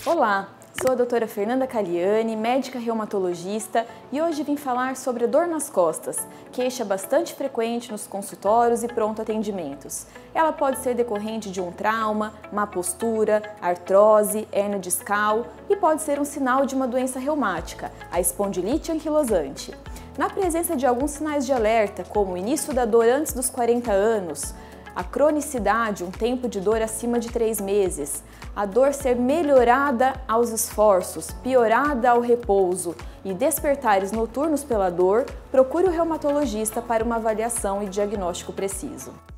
Olá, sou a doutora Fernanda Caliani, médica reumatologista, e hoje vim falar sobre a dor nas costas, queixa bastante frequente nos consultórios e pronto atendimentos. Ela pode ser decorrente de um trauma, má postura, artrose, hérnia discal e pode ser um sinal de uma doença reumática, a espondilite anquilosante. Na presença de alguns sinais de alerta, como o início da dor antes dos 40 anos, a cronicidade, um tempo de dor acima de 3 meses, a dor ser melhorada aos esforços, piorada ao repouso e despertares noturnos pela dor, procure o reumatologista para uma avaliação e diagnóstico preciso.